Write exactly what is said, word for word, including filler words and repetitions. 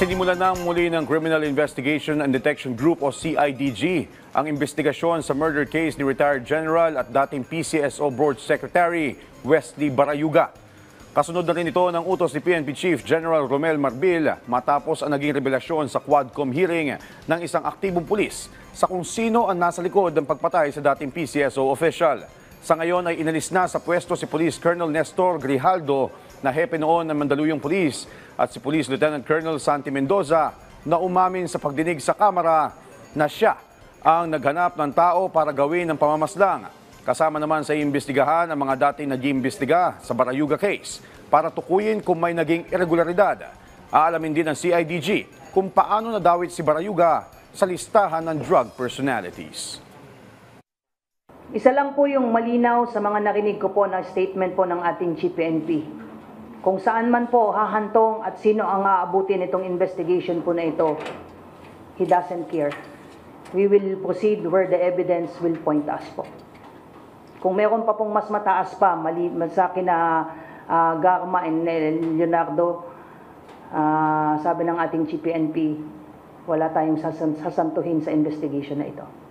Sinimulan ng muli ng Criminal Investigation and Detection Group o C I D G ang investigasyon sa murder case ni retired General at dating P C S O Board Secretary Wesley Barayuga. Kasunod na rin ito ng utos ni P N P Chief General Romel Marbil matapos ang naging revelasyon sa Quadcom hearing ng isang aktibong pulis sa kung sino ang nasa likod ng pagpatay sa dating P C S O official. Sa ngayon ay inalis na sa pwesto si Police Colonel Nestor Grijaldo na hepe noon ng Mandaluyong Police at si Police Lieutenant Colonel Santi Mendoza na umamin sa pagdinig sa Kamara na siya ang naghanap ng tao para gawin ng pamamaslang. Kasama naman sa imbestigahan ang mga dating nag-iimbestiga sa Barayuga case para tukuyin kung may naging irregularidad. Aalamin din ng C I D G kung paano nadawit si Barayuga sa listahan ng drug personalities. Isa lang po yung malinaw sa mga narinig ko po na statement po ng ating Chief P N P. Kung saan man po hahantong at sino ang aabutin itong investigation po na ito, he doesn't care. We will proceed where the evidence will point us po. Kung meron pa pong mas mataas pa, mali, sa akin na uh, Garma and Leonardo, uh, sabi ng ating Chief P N P, wala tayong sasantuhin sa investigation na ito.